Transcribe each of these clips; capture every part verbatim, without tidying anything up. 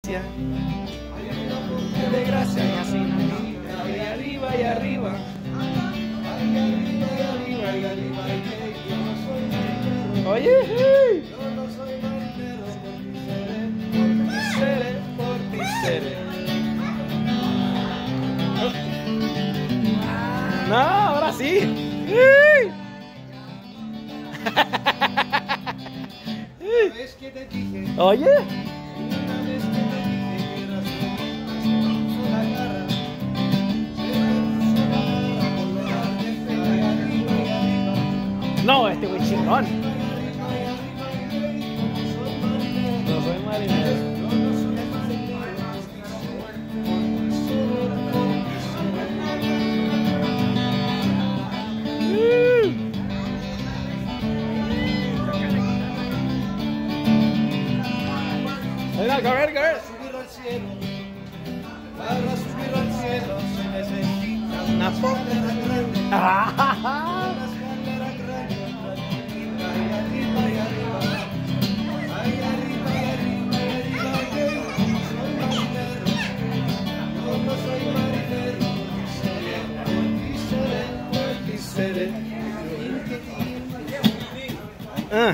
desgracia. Qué desgracia, y así. Y arriba y arriba. Oye, yo no soy marinero, por ti seré, por ti seré. No, ahora sí. Oye. No, este güey chingón. No soy marinero. Venga, a ver, a ver. Subir al cielo, para subir al cielo se necesita una escalera grande. Una escalera grande, ahí arriba y arriba, ahí arriba y arriba y arriba. Soy marinero, yo no soy marinero, por ti seré, por ti seré. Ah.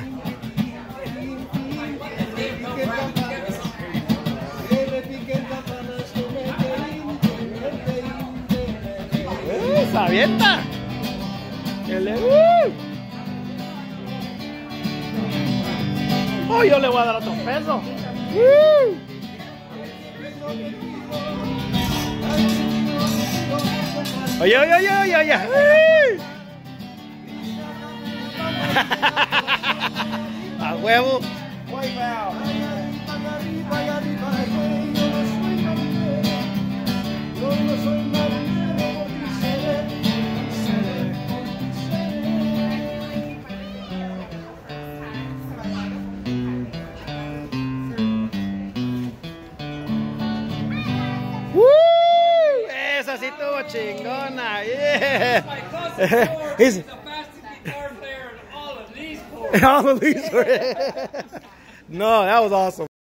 ¡Se avienta! ¡Que le... ¡Uh! ¡Oh, yo le voy a dar otro peso! ¡Uh! ¡Oye, oye, oye, oye, oye! ¡Uh! ¡A huevo! Esa sí estuvo chingona. Yeah. He's the fastest guitar player in all of these four. All of these four. No, that was awesome.